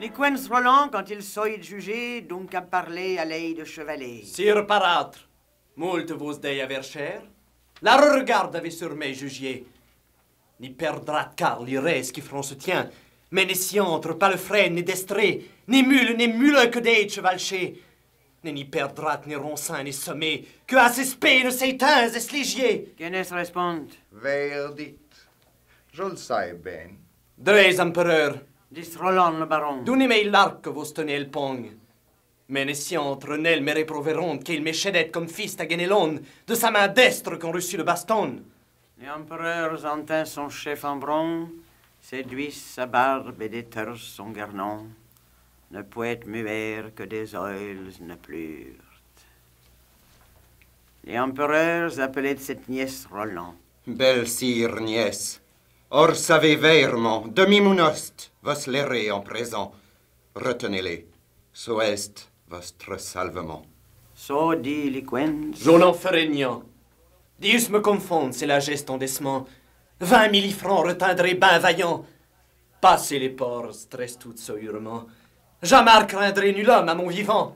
Liquens Roland, quand il soit jugé, donc à parler à l'œil de chevalet. Sire parâtre, moult vos dei aver cher, la regarde avait sur mes jugier. Ni perdra car les res qui feront se tient, mais ne s'y entre pas le frein ni destré, ni mule que des chevalchés. Ni perdra ni ronsin ni sommet, que à ses peines s'éteins et sligier. Qu'est-ce répond? Verdit. Je le sais bien. Dres empereur, Dit Roland le baron. donnez-moi l'arc que vous tenez le pong. Mais ne s'y entre nel me réproveront qu'il m'échedette comme fils à Guénelon de sa main destre qu'on reçut le baston. L'empereur entend son chef en bron, séduit sa barbe et des torses son garnon. Ne poète muer que des oils ne pleurent. Les empereurs appelaient cette nièce Roland. Belle sire nièce, or savez verment, demi-mounost, vos l'errez en présent. Retenez-les, so est votre salvement. So dit Liquens. J'en en ferai niant. Dieu me confonde, c'est la geste en décement. 20 000 francs reteindrez ben vaillant. Passez les ports, stress tout sûrement. Jamais craindrai nul homme à mon vivant.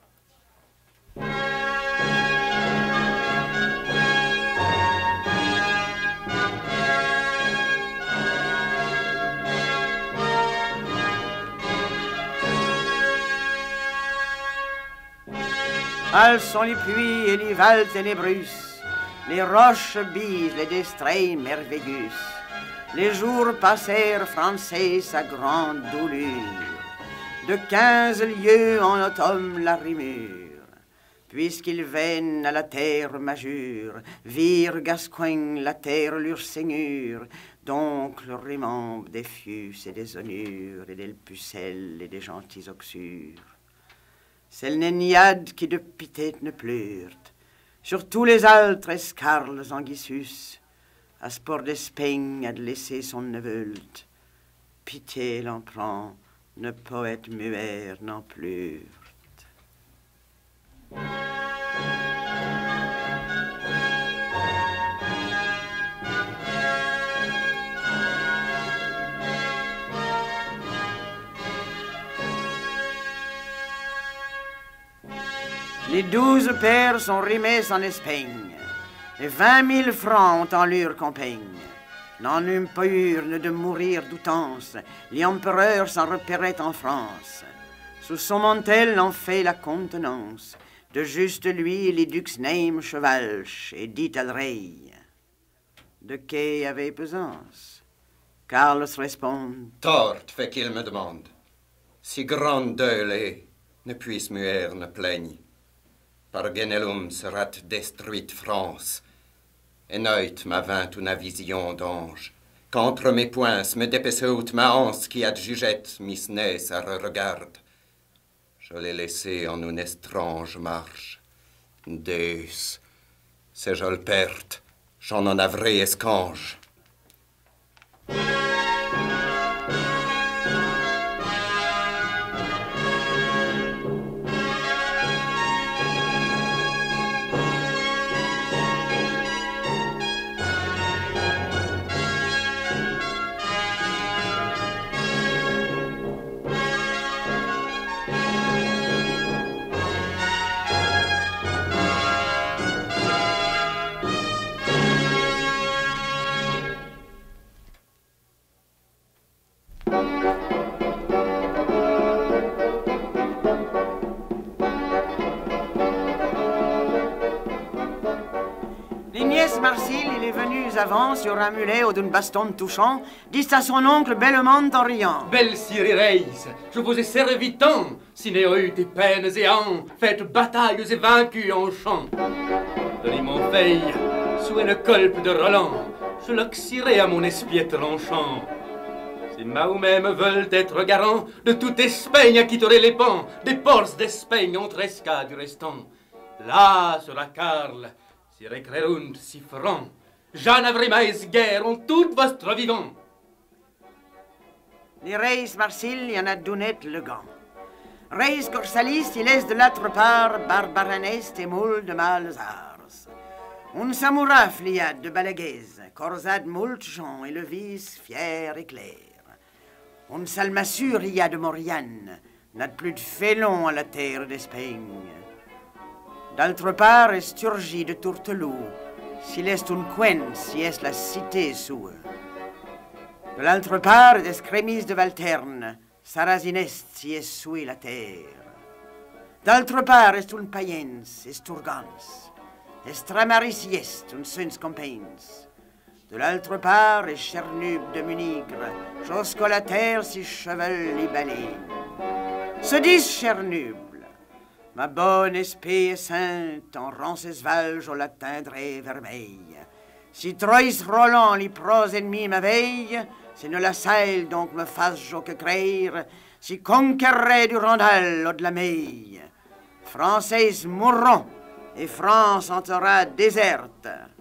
Hals sont les puits et les vals ténébrus, les roches bisent les destrés merveilleux. Les jours passèrent français sa grande doulure, de 15 lieues en automne la rimure, puisqu'ils viennent à la terre majure, virent Gascoigne la terre leur seigneur, donc le rimembre des fius et des honnures, et des pucelles et des gentils oxures. C'est le néniade qui de pité ne pleure, sur tous les altres escarles anguissus, à sport d'Espagne a de laisser son neveult. Pitié l'en prend, ne poète muer n'en pleure. Les 12 pères sont rimés en Espagne. Les 20 000 francs ont en leur compagne. N'en eûmes pas eu de mourir d'outance. L'empereur s'en repérait en France. Sous son mantel en fait la contenance. De juste lui, les ducs n'aiment chevalche et dit à l'oreille. De quai avait pesance? Carlos répond. Tort fait qu'il me demande. Si grande deuil est, ne puisse muer ne plaigne. Par Guénelum sera détruite France. Et neut ma vint une vision d'ange. Qu'entre mes poings me dépesseut ma anse qui adjugette mis nez à regarde. Je l'ai laissé en une étrange marche. Deus, si je le perte, j'en en avrai escange. Marcille, il est venu avant sur un mulet ou d'une baston touchant, dit à son oncle bellement en riant. Belle sire Reis, je vous ai servi tant, si n'ayant eu des peines et ans, faites batailles et vaincus en champ. Donnez mon veille, sous le colpe de Roland, je l'oxyrai à mon espiègle tranchant. Si Mahomet me veulent être garant, de toute Espagne acquitterai les pans, des ports d'Espagne entre esca du restant. Là sera Carl, si recrerunt si franc, j'en avrai mais guerre en tout votre vivant. Les Reis Marcille y en a donné le gant. Reis Corsalis, il laisse de l'autre part Barbaranest et moule de Malzars. Un samoura fliade de Balaguez, Corzade moult gens et le vis fier et clair. On Salmassur y a de Mauriane, n'a plus de félon à la terre d'Espagne. D'autre part, Esturgie de Tourtelou, s'il est un coin, si est la cité sous. De l'autre part, des crémis de Valterne, Sarazinest, si est sous la terre. D'autre part, est un païens, Esturgans, Estramaris est un sens compens. De l'autre part, est Chernube de Munigre, jusqu'à la terre si chevel et baleine. Se dit Chernuble, ma bonne espée sainte, en Roncesvalles, je l'atteindrai vermeille. Si Troyes Roland, les pros ennemis m'aveille, si ne la saille donc me fasse je que créer, si conquerrait du Randal au de la Meille. Français mourront, et France en sera déserte.